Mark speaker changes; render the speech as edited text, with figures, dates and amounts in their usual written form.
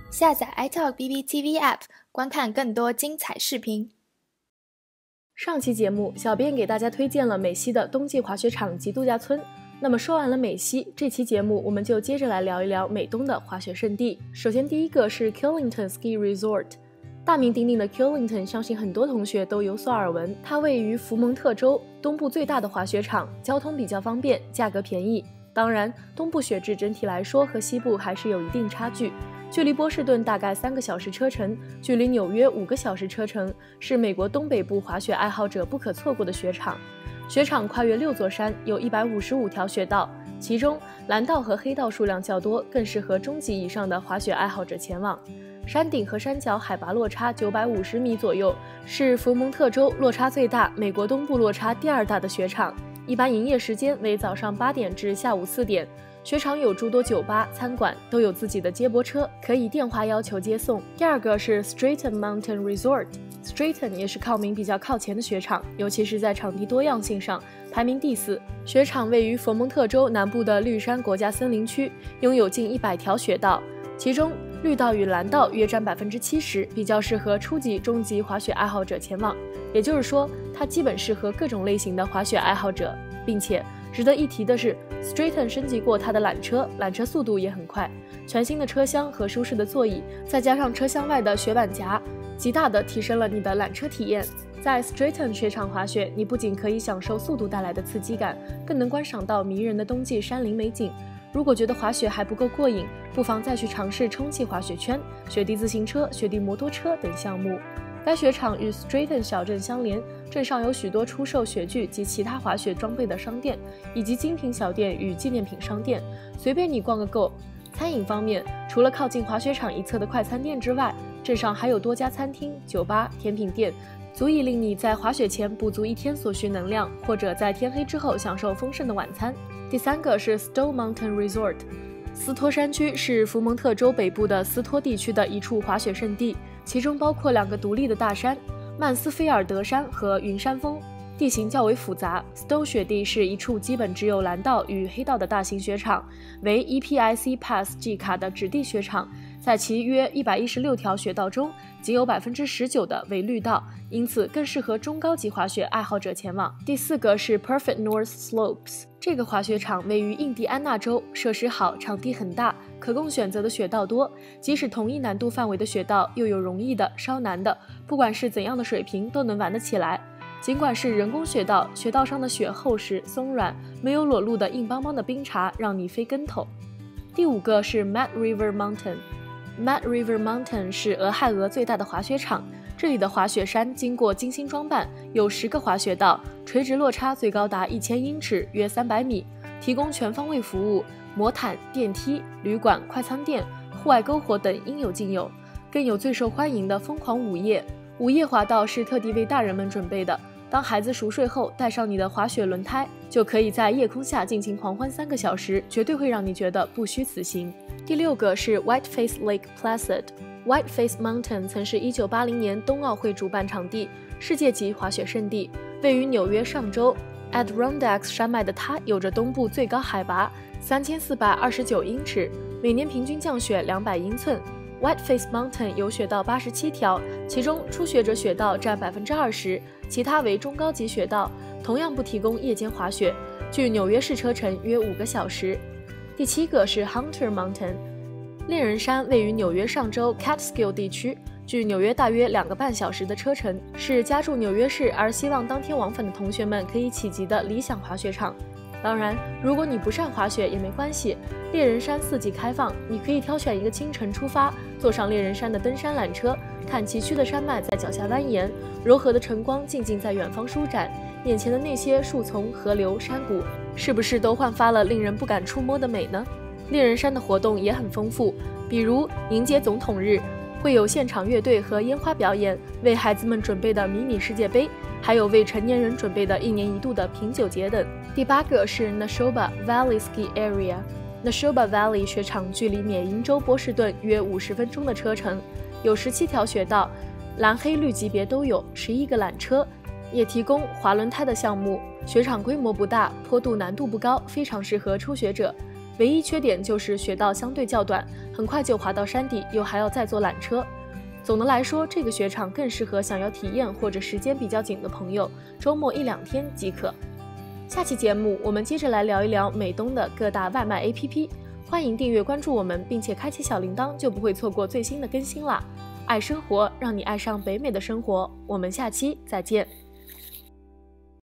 Speaker 1: 下载 iTalk BBTV App， 观看更多精彩视频。
Speaker 2: 上期节目，小编给大家推荐了美西的冬季滑雪场及度假村。那么说完了美西，这期节目我们就接着来聊一聊美东的滑雪胜地。首先第一个是 Killington Ski Resort。大名鼎鼎的 Killington 相信很多同学都有所耳闻，它位于福蒙特州，东部最大的滑雪场，交通比较方便，价格便宜。当然，东部雪质整体来说和西部还是有一定差距。距离波士顿大概3个小时车程，距离纽约5个小时车程，是美国东北部滑雪爱好者不可错过的雪场。雪场跨越6座山，有155条雪道，其中蓝道和黑道数量较多，更适合中级以上的滑雪爱好者前往。山顶和山脚海拔落差950米左右，是福蒙特州落差最大、美国东部落差第2大的雪场。一般营业时间为早上8点至下午4点。雪场有诸多酒吧、餐馆，都有自己的接驳车，可以电话要求接送。第二个是 Straighten Mountain Resort。Straighten 也是靠名比较靠前的雪场，尤其是在场地多样性上排名第4。雪场位于佛蒙特州南部的绿山国家森林区，拥有近100条雪道，其中绿道与蓝道约占70%，比较适合初级、中级滑雪爱好者前往。也就是说，它基本适合各种类型的滑雪爱好者，并且值得一提的是 Straighten 升级过它的缆车，缆车速度也很快。全新的车厢和舒适的座椅，再加上车厢外的雪板夹，极大地提升了你的缆车体验。在 Straighten 雪场滑雪，你不仅可以享受速度带来的刺激感，更能观赏到迷人的冬季山林美景。如果觉得滑雪还不够过瘾，不妨再去尝试充气滑雪圈、雪地自行车、雪地摩托车等项目。该雪场与 Straighten 小镇相连，镇上有许多出售雪具及其他滑雪装备的商店，以及精品小店与纪念品商店，随便你逛个够。餐饮方面，除了靠近滑雪场一侧的快餐店之外，镇上还有多家餐厅、酒吧、甜品店，足以令你在滑雪前补足一天所需能量，或者在天黑之后享受丰盛的晚餐。第3个是 Stowe Mountain Resort。斯托山区是福蒙特州北部的斯托地区的一处滑雪胜地，其中包括2个独立的大山，曼斯菲尔德山和云山峰，地形较为复杂。Stowe 雪地是一处基本只有蓝道与黑道的大型雪场，为 EPIC Pass G 卡的指定雪场，在其约116条雪道中，仅有19%的为绿道，因此更适合中高级滑雪爱好者前往。第4个是 Perfect North Slopes。这个滑雪场位于印第安纳州，设施好，场地很大，可供选择的雪道多。即使同一难度范围的雪道，又有容易的、稍难的，不管是怎样的水平都能玩得起来。尽管是人工雪道，雪道上的雪厚实松软，没有裸露的硬邦邦的冰碴让你飞跟头。第5个是 Mad River Mountain。Mad River Mountain 是俄亥俄最大的滑雪场，这里的滑雪山经过精心装扮，有10个滑雪道，垂直落差最高达1000英尺，约300米，提供全方位服务，魔毯、电梯、旅馆、快餐店、户外篝火等应有尽有，更有最受欢迎的疯狂午夜。午夜滑道是特地为大人们准备的，当孩子熟睡后，带上你的滑雪轮胎，就可以在夜空下尽情狂欢3个小时，绝对会让你觉得不虚此行。第6个是 Whiteface Lake Placid。Whiteface Mountain 曾是1980年冬奥会主办场地，世界级滑雪胜地，位于纽约上州 Adirondack 山脉的它，有着东部最高海拔3429英尺，每年平均降雪200英寸。Whiteface Mountain 有雪道87条，其中初学者雪道占20%，其他为中高级雪道，同样不提供夜间滑雪，距纽约市车程约5个小时。第7个是 Hunter Mountain。猎人山位于纽约上州 Catskill 地区，距纽约大约2个半小时的车程，是家住纽约市而希望当天往返的同学们可以企及的理想滑雪场。当然，如果你不善滑雪也没关系，猎人山4季开放，你可以挑选一个清晨出发，坐上猎人山的登山缆车，看崎岖的山脉在脚下蜿蜒，柔和的晨光静静在远方舒展，眼前的那些树丛、河流、山谷，是不是都焕发了令人不敢触摸的美呢？猎人山的活动也很丰富，比如迎接总统日，会有现场乐队和烟花表演，为孩子们准备的迷你世界杯，还有为成年人准备的1年1度的品酒节等。第8个是 Nashoba Valley Ski Area。Nashoba Valley 雪场距离缅因州波士顿约50分钟的车程，有17条雪道，蓝黑绿级别都有，11个缆车，也提供滑轮胎的项目。雪场规模不大，坡度难度不高，非常适合初学者。 唯一缺点就是雪道相对较短，很快就滑到山底，又还要再坐缆车。总的来说，这个雪场更适合想要体验或者时间比较紧的朋友，周末1-2天即可。下期节目我们接着来聊一聊美东的各大外卖 APP， 欢迎订阅关注我们，并且开启小铃铛，就不会错过最新的更新啦。爱生活，让你爱上北美的生活，我们下期再见。